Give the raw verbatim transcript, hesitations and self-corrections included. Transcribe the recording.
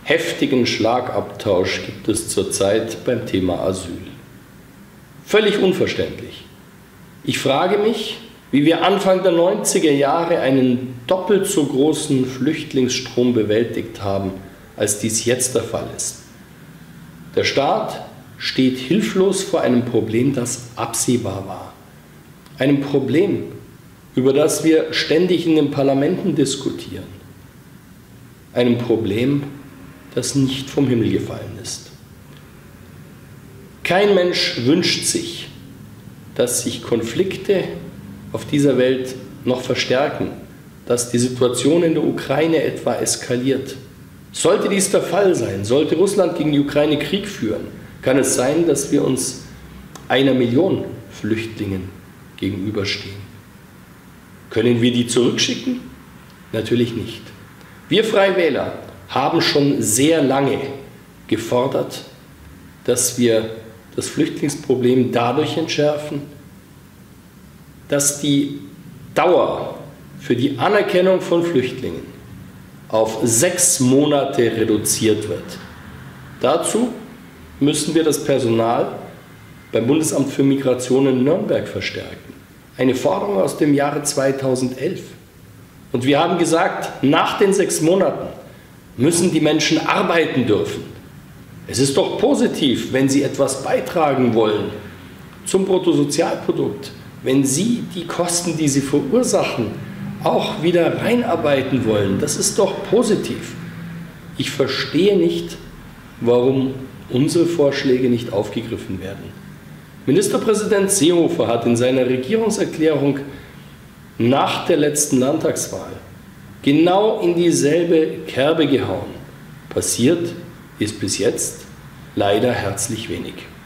heftigen Schlagabtausch gibt es zurzeit beim Thema Asyl. Völlig unverständlich. Ich frage mich, wie wir Anfang der neunziger Jahre einen doppelt so großen Flüchtlingsstrom bewältigt haben, als dies jetzt der Fall ist. Der Staat steht hilflos vor einem Problem, das absehbar war. Einem Problem, über das wir ständig in den Parlamenten diskutieren. Einem Problem, das nicht vom Himmel gefallen ist. Kein Mensch wünscht sich, dass sich Konflikte auf dieser Welt noch verstärken, dass die Situation in der Ukraine etwa eskaliert. Sollte dies der Fall sein, sollte Russland gegen die Ukraine Krieg führen, kann es sein, dass wir uns einer Million Flüchtlingen gegenüberstehen. Können wir die zurückschicken? Natürlich nicht. Wir Freie Wähler haben schon sehr lange gefordert, dass wir das Flüchtlingsproblem dadurch entschärfen, dass die Dauer für die Anerkennung von Flüchtlingen auf sechs Monate reduziert wird. Dazu müssen wir das Personal beim Bundesamt für Migration in Nürnberg verstärken. Eine Forderung aus dem Jahre zweitausendelf. Und wir haben gesagt, nach den sechs Monaten müssen die Menschen arbeiten dürfen. Es ist doch positiv, wenn sie etwas beitragen wollen zum Bruttosozialprodukt, wenn sie die Kosten, die sie verursachen, auch wieder reinarbeiten wollen. Das ist doch positiv. Ich verstehe nicht, warum unsere Vorschläge nicht aufgegriffen werden. Ministerpräsident Seehofer hat in seiner Regierungserklärung nach der letzten Landtagswahl genau in dieselbe Kerbe gehauen. Passiert ist bis jetzt leider herzlich wenig.